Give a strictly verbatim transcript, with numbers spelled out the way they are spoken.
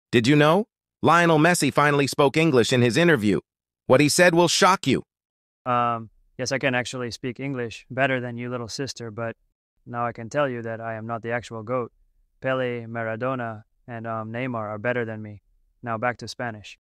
Did you know? Lionel Messi finally spoke English in his interview. What he said will shock you. Um, yes, I can actually speak English better than you, little sister, but now I can tell you that I am not the actual GOAT. Pele, Maradona, and um, Neymar are better than me. Now back to Spanish.